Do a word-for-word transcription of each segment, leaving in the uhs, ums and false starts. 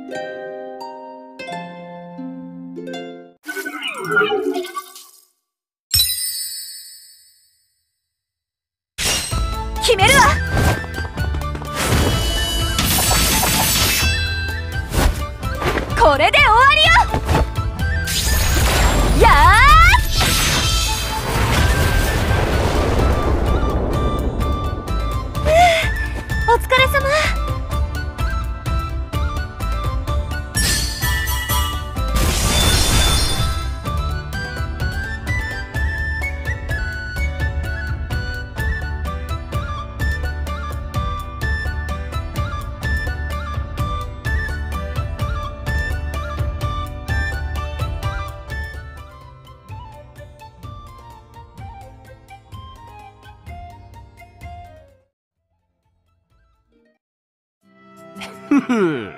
決めるわ。これで終わりよ。やーお疲れ様。 ふふん。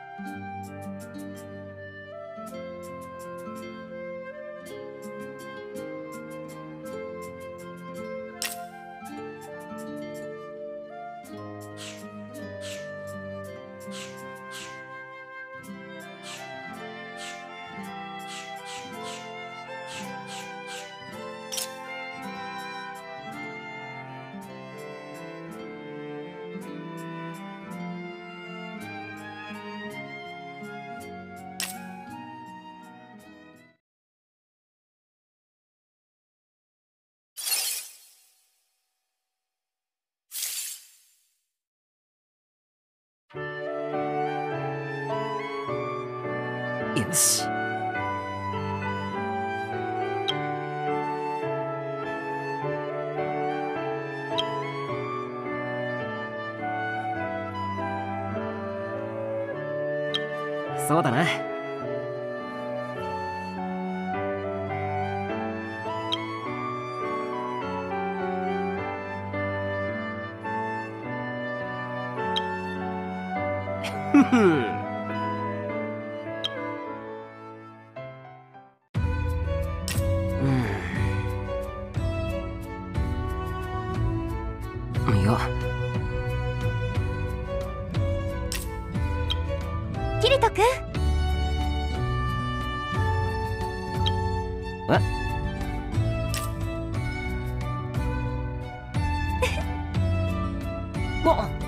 よし。そうだな。ふふん。いや、 キリト君。 えあっ。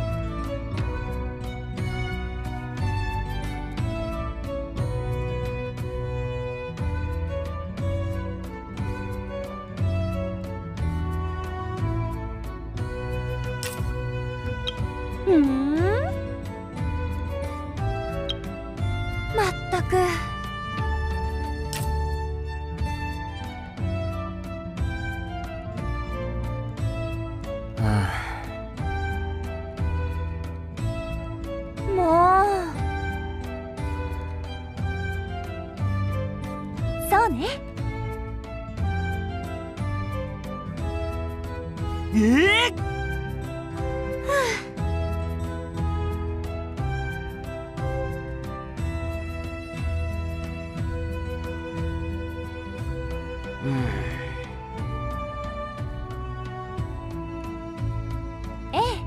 ふーん、まったく。 はあ、もう。そうね。 えーええ。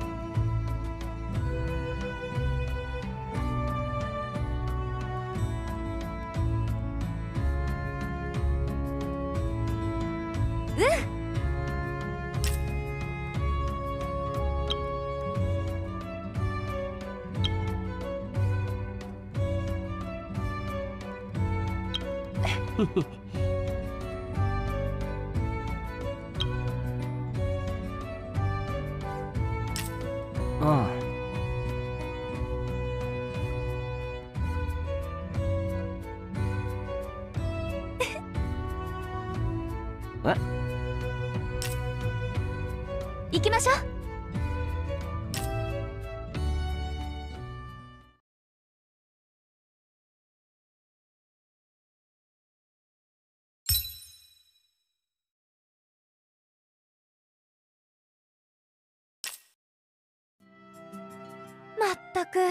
うん。 ああ。え？ 行きましょう。まったく。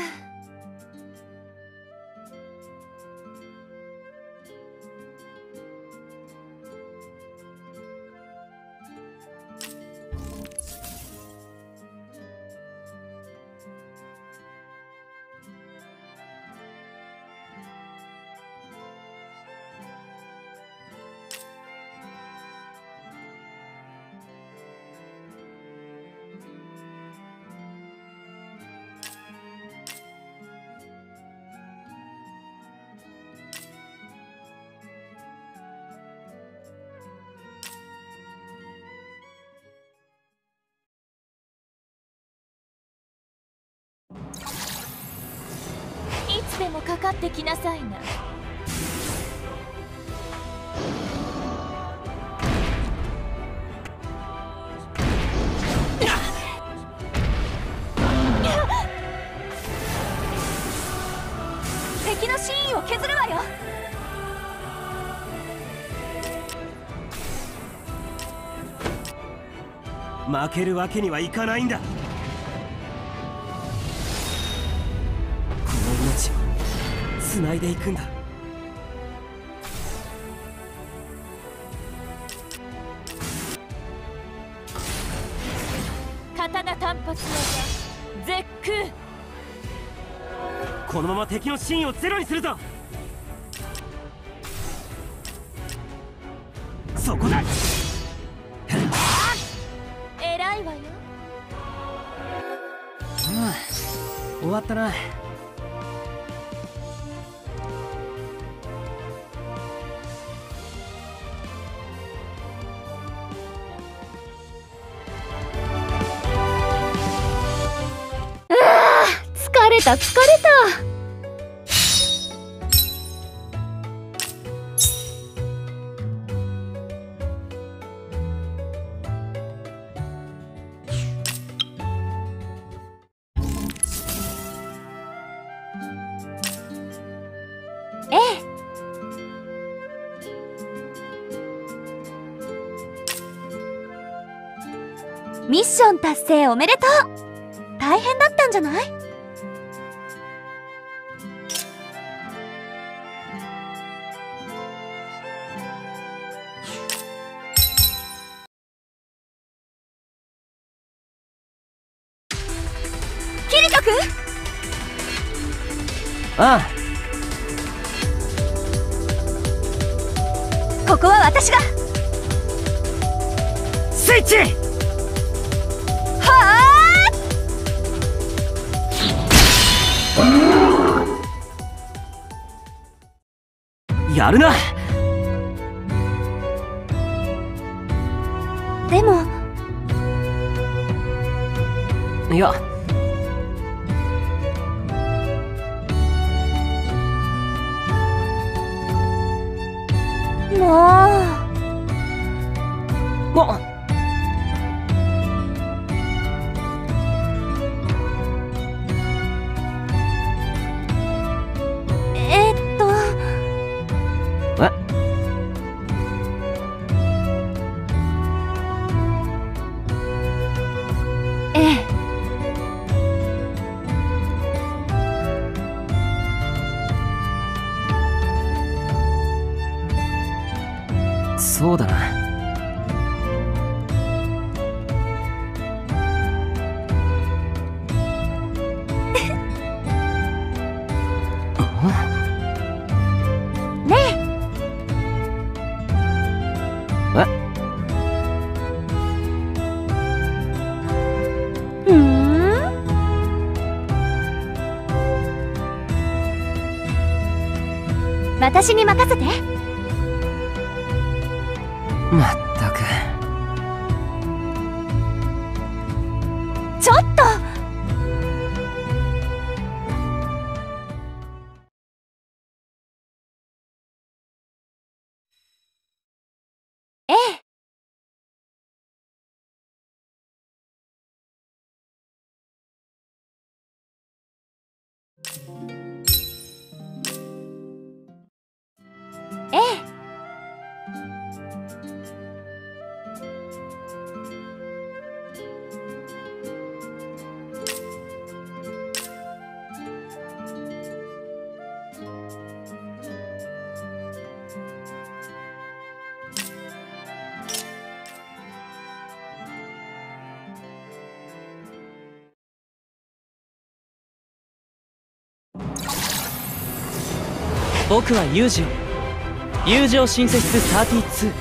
でもかかってきなさいな。敵の真意を削るわよ。 負けるわけにはいかないんだ。この命をつないでいくんだ。 刀単発技絶空。 このまま敵の真意をゼロにするぞ。そこだ。 偉いわよ。 ああ、終わったな。 疲れた疲れた。ええ。ミッション達成おめでとう。大変だったんじゃない？キリト君？ ああ、 ここは私が。 スイッチ。 はあ、やるな。 でもいや、 もうあ、 えーっとえ、 ええ。 そうだな。 ねえ。 え、 ふん。私に任せて。 まったく。 ちょっと。ええ。ええ。 僕はユージオ友情シンセシスさんじゅうに。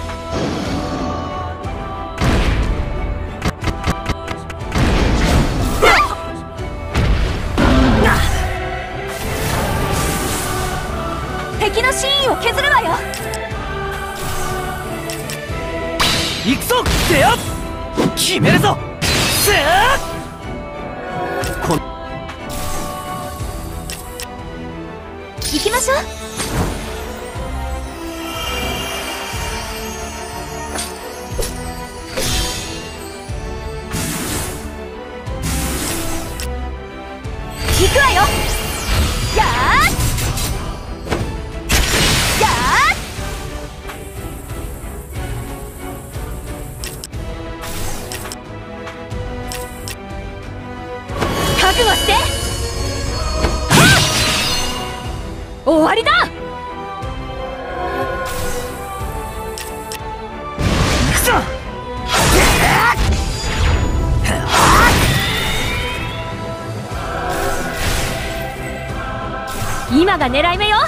敵の真意を削るわよ。 行くぞ。せや、決めるぞ。せや、こ行きましょう。行くわよ。やーやー覚悟して。終わりだ。 行くぞ。 今が狙い目よ。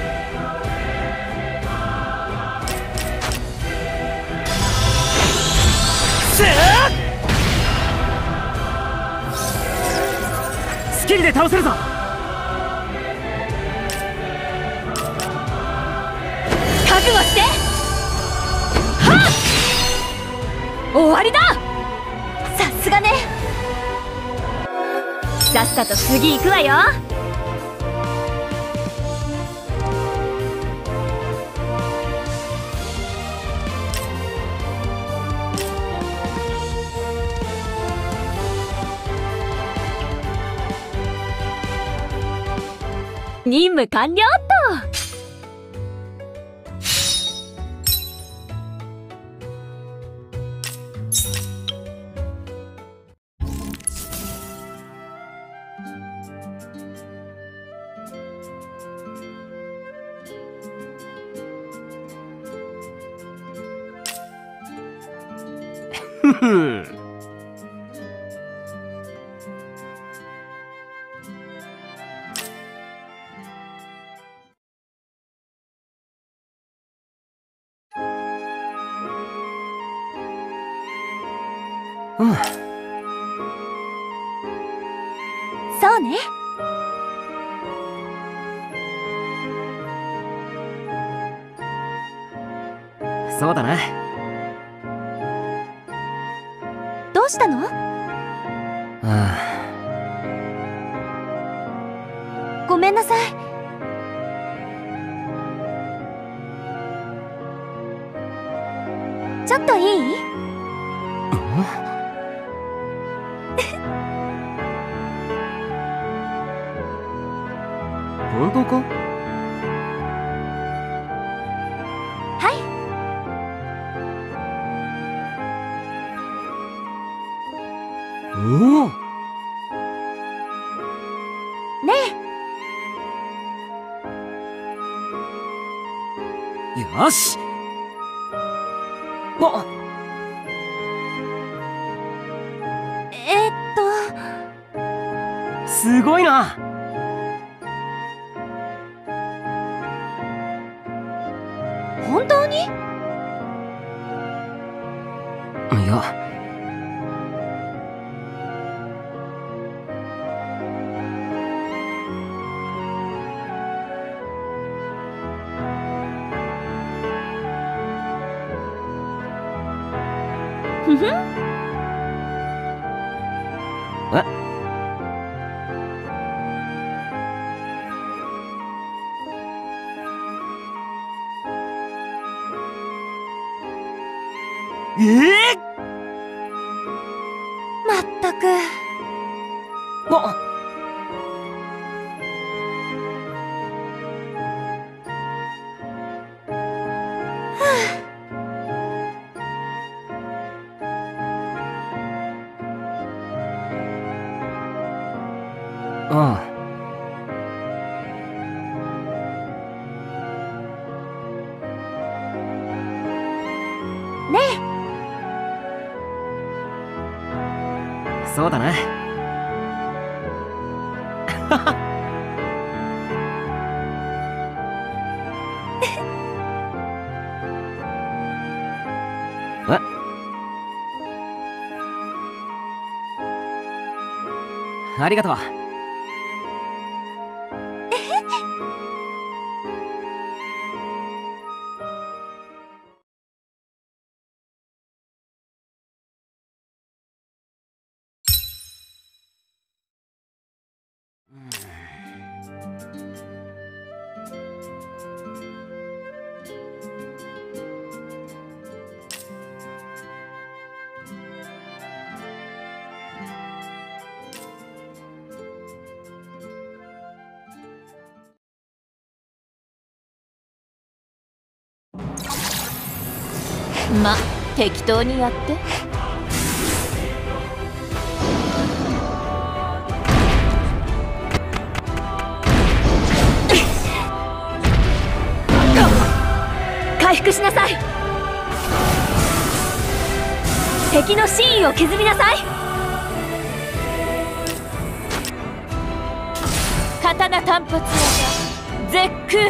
スキルで倒せるぞ。 覚悟して。はっ終わりだ。さすがね。さっさと次行くわよ。任務完了っと。 ふふうん。 そうね。 そうだな。 どうしたの？ ああ。ごめんなさい。ちょっといい？ 本当か？ はい。 おお。 ねえ。よし。あ。 えー、っと。 すごいな。 本当に？ いや。 ふふん。 え？ええー、 まったく。 あ。ああ。 ねえ。そうだな。え？ありがとう。 ま、適当にやって。回復しなさい。敵の真意を削りなさい。刀単発技絶空。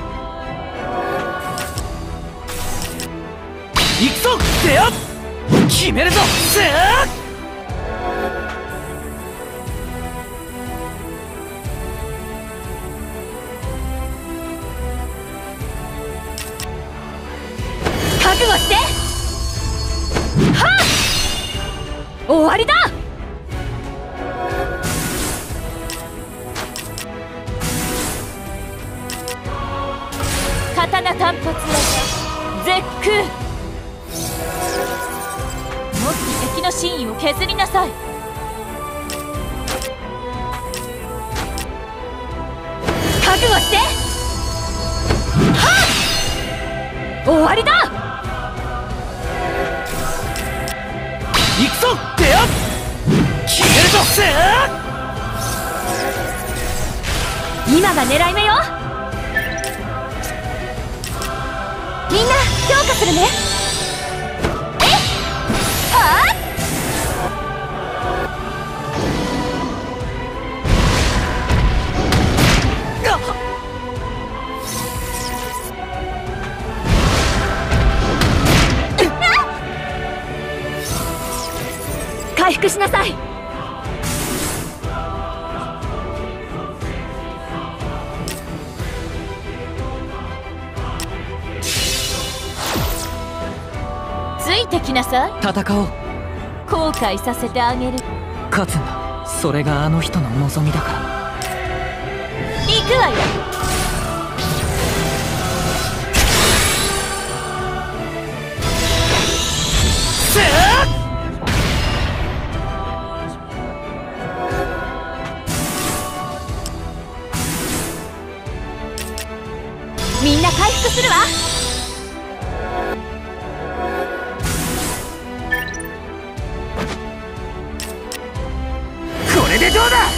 行くぞ出よ決めるぞせー覚悟して。はっ終わりだ。刀単発技絶空。もっと敵の真意を削りなさい。覚悟して。はっ終わりだ。 行くぞ出よ決めるぞせー今が狙い目よ。みんな評価するね。えっはっ回復しなさい。ついてきなさい。 戦おう。 後悔させてあげる。 勝つんだ。それがあの人の望みだから。 行くわよ。 せーみんな回復するわ。 これでどうだ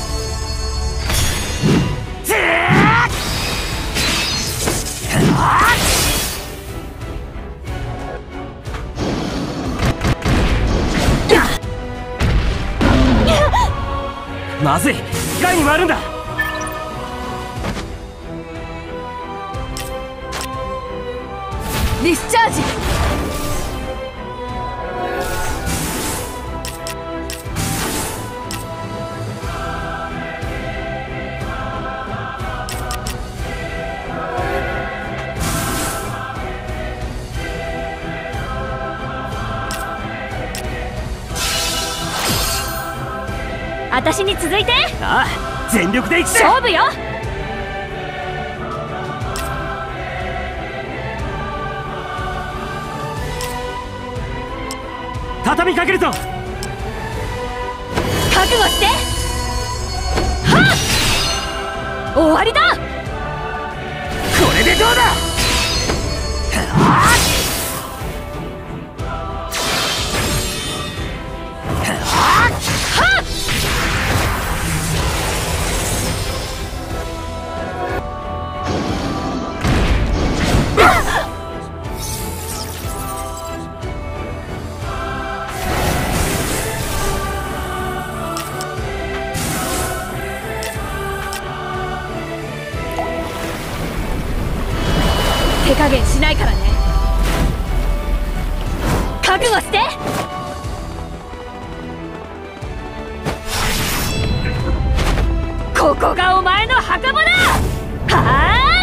ぜーまずい機械に回るんだ。 ディスチャージ。私に続いて。 ああ全力でいくぜ。 勝負よ。 畳みかけるぞ。 覚悟して。はっ終わりだ。 これでどうだはっ手加減しないからね。覚悟して。ここがお前の墓場だ。はあ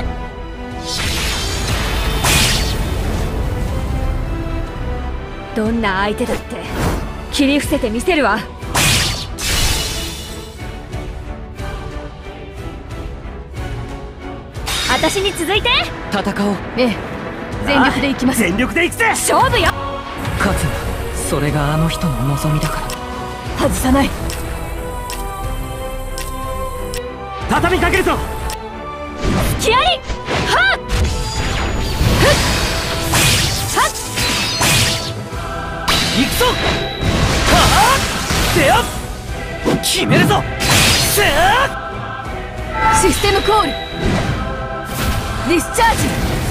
どんな相手だって切り伏せてみせるわ。私に続いて。 戦おう。 ええ全力でいきます。 全力でいくぜ。 勝負よ。 勝つんだ。それがあの人の望みだから。 外さない。 畳みかけるぞ。 気合い。はっふっはっ行くぞ。はあ出よっ決めるぞ。せあシステムコールディスチャージ。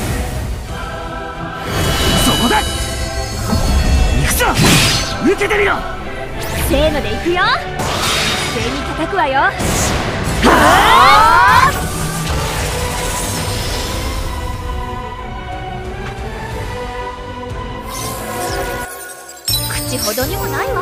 そこだ。行くぞ。受けてるよ。 せーのでいくよ。一斉に叩くわよ。はあ口ほどにもないわ。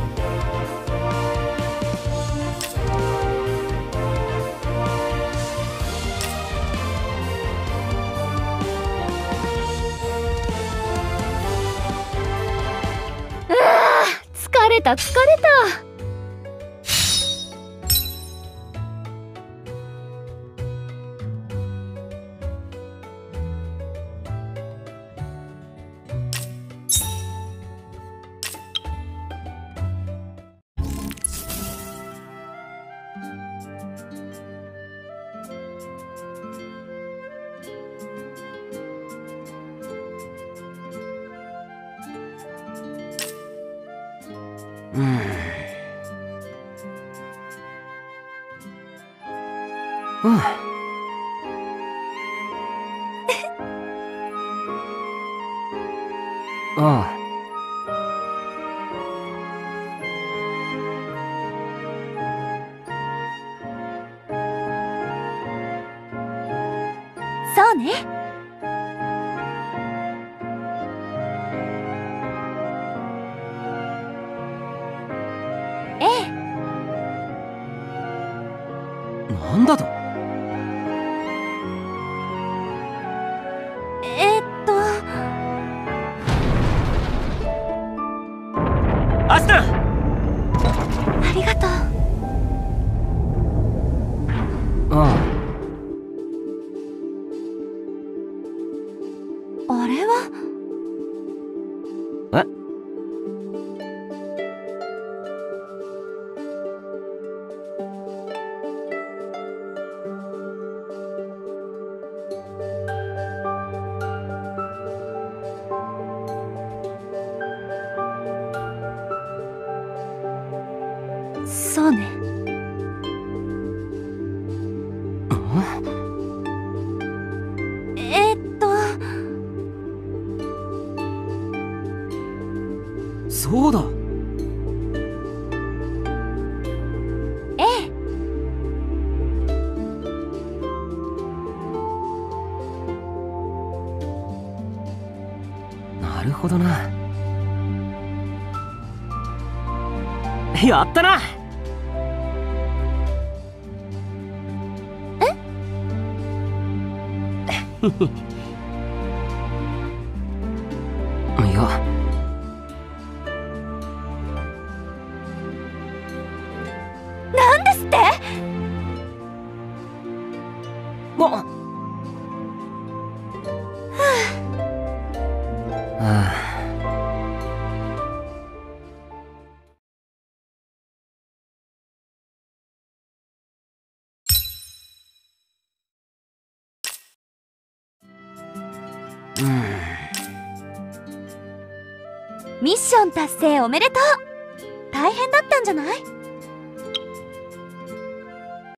疲れた疲れた。 うん。うん。ああ。 そうね。ええ。 なんだと。 えー、っとアスタン。 ありがとう。 ああ。 あれはえそうね。えー、っとそうだ。 ええ。 なるほどな。やったな。 えいや。 なんですって。 あああ。うん。 ミッション達成おめでとう。大変だったんじゃない？